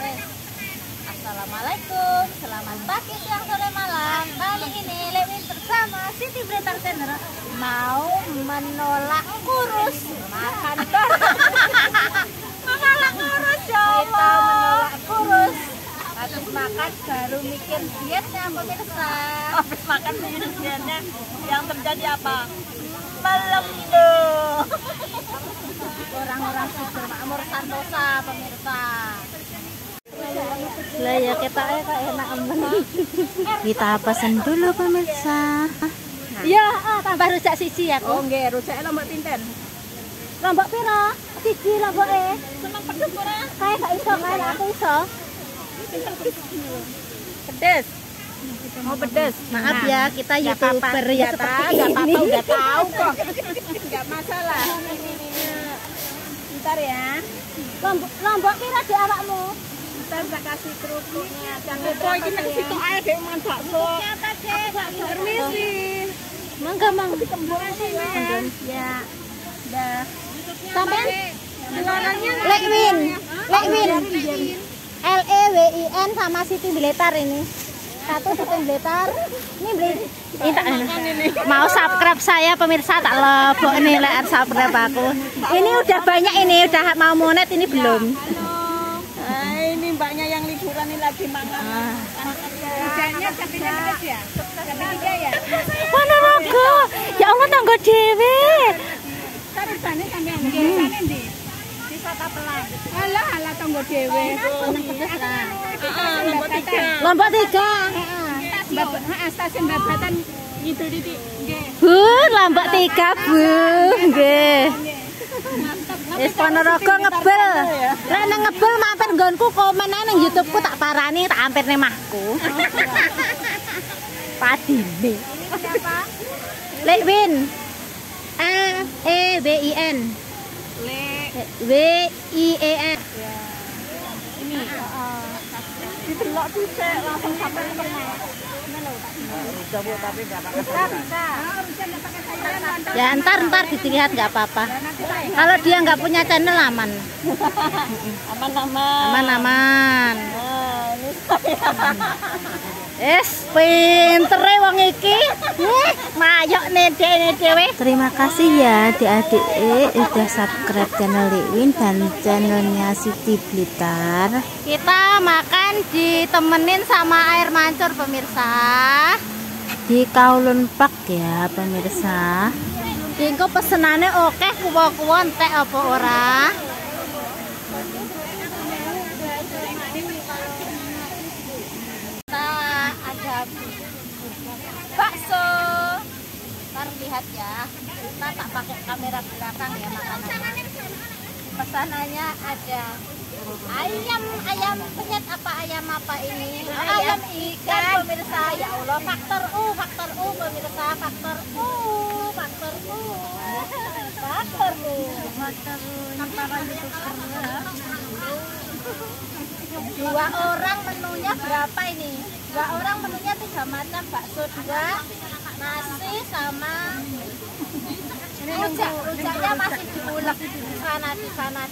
Assalamualaikum, selamat pagi, siang, sore, malam. Kali ini Lewin bersama Siti Blitar Channel mau menolak kurus makan bareng. Menolak kurus ya Allah. Kita menolak kurus. Habis makan baru mikir dietnya pemirsa. Habis makan mikir dietnya, yang terjadi apa? Melembung. Orang-orang Subur Makmur Santosa pemirsa. Lah ya kita enak banget. Kita pesen dulu pemirsa. Ya, tambah rujak siji ya. Oh nggih, rujake lombok pinten? Lombok pira? Siji lomboke. Seneng pedes ora? Kae gak iso, kae aku iso. Pedes. Mau pedes. Maaf ya, kita YouTuber ya seperti Enggak ini. apa-apa, udah tahu kok. Enggak masalah. Bentar ya. Lombok pira di awakmu? Ntar tak kasih kerupuknya. Jangan kok iki nang situ ae dek man bakso. Permisi. Mangga, Mang. Kembang sini ya. Dah. Sampean Jualannya Lewin. LEWIN sama Siti Blitar ini. Satu Siti Blitar. Ini beli. Ini mau subscribe saya pemirsa, tak lebok nih lihat subscribe aku. Ini udah banyak, ini udah mau monet, ini belum. ini mbaknya yang liburan ini lagi mangan. Hujannya sampai pedes ya? Sampai 3 ya? Mana raga? Ya Allah, tanggo dhewe. Sarjane sampean biasane ndi? Di Sakapelang. Alah tanggo dhewe. Seneng pedes lah. Lombok 3. Lombok 3. Stasiun Babatan ngidul titik. Nggih. Bu, Lombok 3, Bu. Nggih. Wis Ponorogo ngebel. Lek nang ngebel mampir nggonku komen ae nang YouTube-ku, tak parani tak ampir ning mahku. Padine. Siapa? Lewin. LEWIN. WIEN. Ini. Didelok dhisik langsung sampai kena. Bisa. Ya ntar dilihat nggak apa-apa. Kalau dia nggak punya channel aman. Aman. Pintere wong iki. Mayok nih dhewe. Terima kasih ya adik-adik udah subscribe channel Lewin dan channelnya Siti Blitar. Kita makan ditemenin sama air mancur pemirsa. Di Kowloon Park ya pemirsa. Engko pesenane oke, kuwo-kuwo entek apa ora? Ada bakso. Ntar lihat ya. Kita tak pakai kamera belakang ya makanannya. Pesanannya ada ayam penyet apa ini? Ayam ikan pemirsa. Ya Allah, faktor U pemirsa, faktor U. Dua orang menunya berapa ini? Dua orang menunya 3 macam, bakso 2, nasi sama rujaknya masih diulek di sana.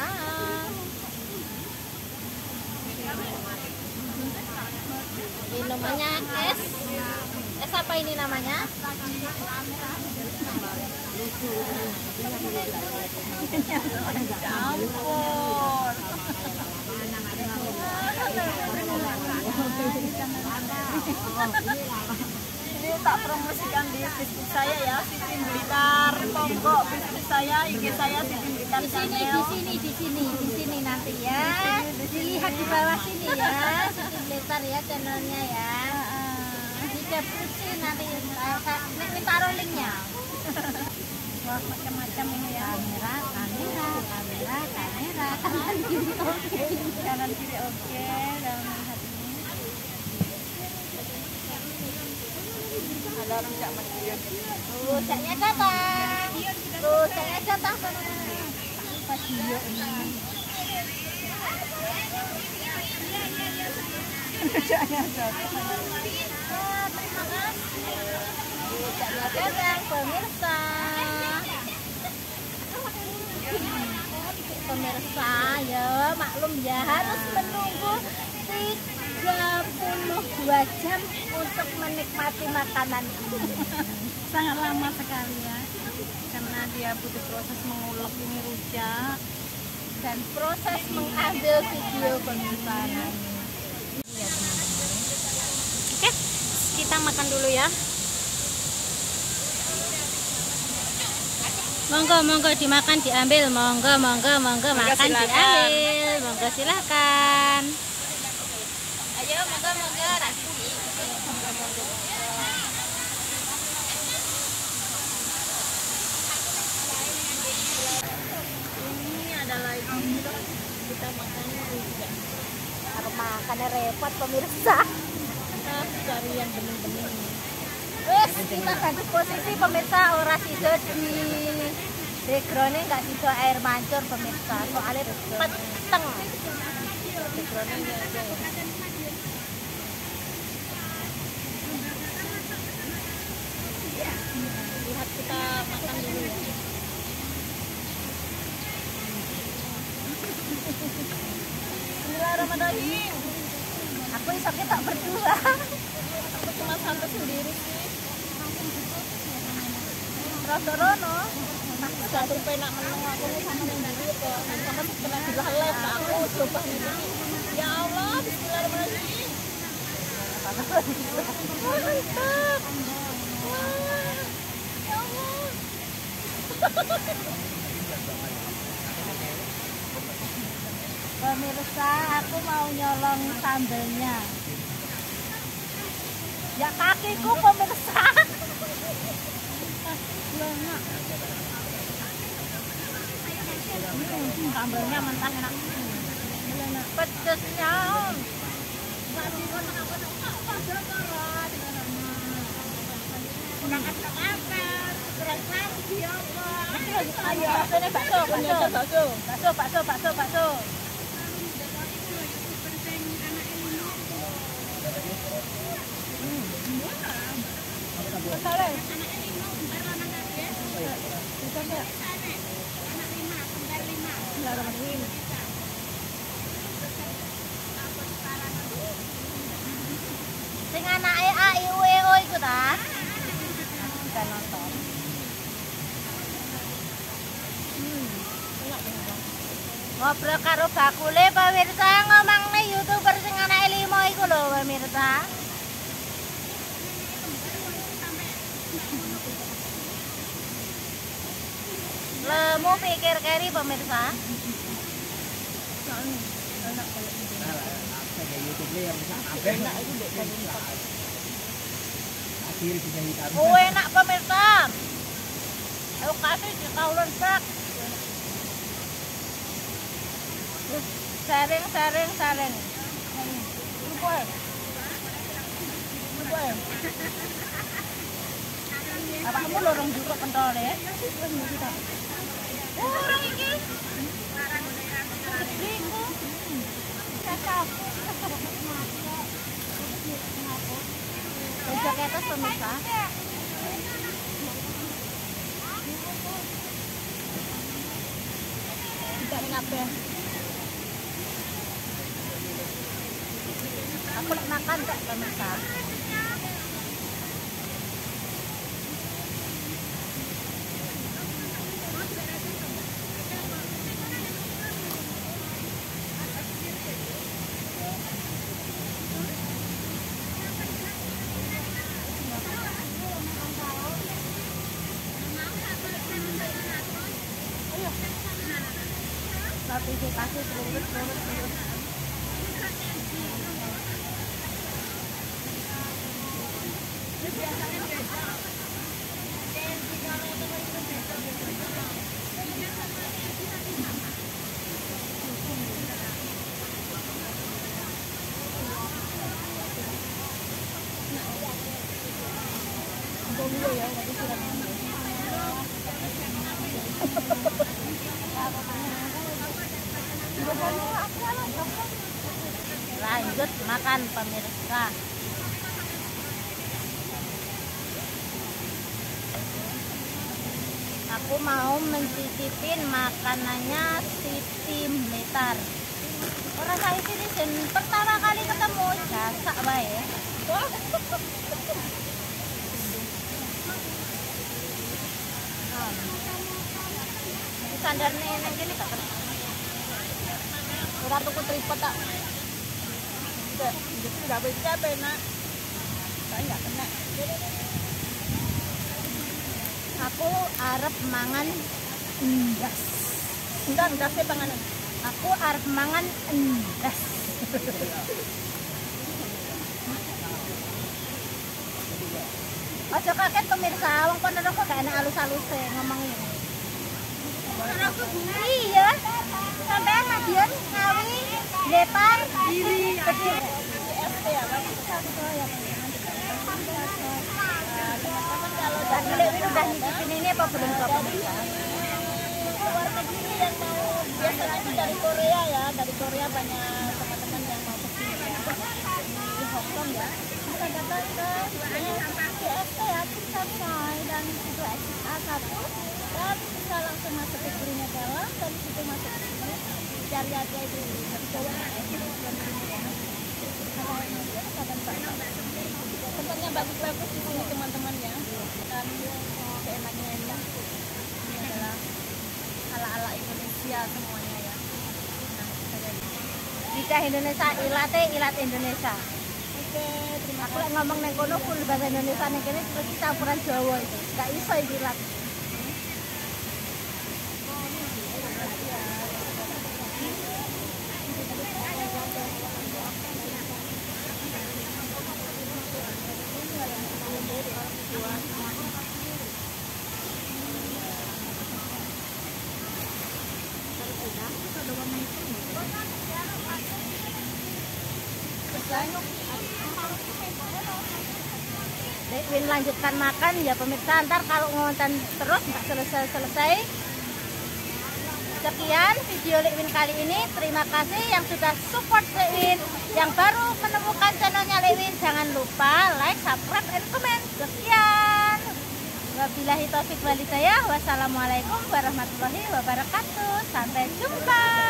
Minumannya es apa ini namanya? Campur. Ini tak promosikan di Facebook saya ya, Siti Blitar. Monggo Facebook saya, IG saya Siti Blitar. Di sini nanti ya. Dilihat di bawah sini ya, Siti Blitar ya channelnya ya. Di deskripsi nanti taruh linknya. Wah, macam-macam ini ya. Kamera, kanan kiri oke. Kanan kiri oke. Dalam melihat ini. Ada rujak meciun. Rujaknya datang. Pas dia ini. Rujaknya datang. Terima kasih. Rujaknya datang pemirsa. Pemirsa ya maklum ya, harus menunggu 32 jam untuk menikmati makanan ini. Sangat lama sekali ya, karena dia butuh proses mengulek ini rujak Dan proses mengambil video pemesanan. ya teman-teman. Oke, kita makan dulu ya. Monggo dimakan diambil, monggo makan silakan. diambil, monggo silakan. Ayo, moga Ini adalah kita makan rujak. Aku makannya repot pemirsa. Cari yang bening-bening. Wes, kita ganti posisi pemirsa, ora sido di backgroundnya nggak sido air mancur pemirsa, soalnya peteng. Backgroundnya nggak ada ya. Lihat kita makan dulu ya. Bismillahirrahmanirrahim. Aku isoknya tak berdua. Aku cuma santai sendiri sih. Rono. Satu penak meneng aku nih sama yang diri kok. Sama kena dilalai ke aku coba nih. Ya Allah, bismillahirrahmanirrahim. Mantap. Wah. Ya Allah. Pemirsa, aku mau nyolong sambelnya. Ya kakiku pemirsa. Sambelnya mentah enak. Pedesnya. Ayo, rasanya bakso. Sing anake A I U E O iku ta? Kita nonton. Ngobrol karo bakule pemirsa, ngomongne YouTuber sing anake 5 iku lho pemirsa. Lemu pikir keri pemirsa. Oh enak pemirsa. Aku kasih di kaulan sak. Saring. Apakmu lorong juga pentol deh? Orang ini. Gedhiku. Cakep. Rujak atas pemirsa. Tidak ngapain. Aku nak makan tak pemirsa. Notifikasi terus. Lanjut makan pemirsa. Aku mau mencicipin makanannya Siti Blitar. Orang saya sini sen pertama kali ketemu jasa bae. Sandar nenek gini tak kena. Ora tuku tripod tak. Jadi enggak bisa nak. Saya enggak kena. Aku arep mangan endas. Endas sih panganan. Aku arep mangan endas. Ojo kaget pemirsa, wong kono kok gak enak alus-aluse ngomongnya. Iya, sampean Madiun, Ngawi, Lepar, Diri, ST ya, Bang. Teman-teman kalau Tadi Lewin udah nyicipin ini apa belum ke pemirsa? luar negeri yang mau biasanya itu dari Korea ya, dari Korea banyak teman-teman yang mau ke sini di Hong Kong ya. Bisa datang ke CST ya, Cincai dan itu XA1 dan bisa langsung masuk ke Gurunya Dalam dan situ masuk ke sini cari aja itu Tempatnya bagus-bagus di sini teman-teman ya. Dan seenaknya ini adalah ala-ala Indonesia semuanya ya. Nah, kita lihat. Jika Indonesia ilat Indonesia. Oke, terima Aku kasih. lek ngomong neng kono full bahasa Indonesia ning kene terus campuran Jawa itu. Gak iso iki ilat. Win lanjutkan makan ya pemirsa, ntar kalau ngonten terus nggak selesai-selesai. Sekian video Lewin kali ini, terima kasih yang sudah support Lewin. Yang baru menemukan channelnya Lewin, jangan lupa like, subscribe, and comment. Sekian, wabillahi taufiq wal hidayah. Wassalamualaikum warahmatullahi wabarakatuh. Sampai jumpa.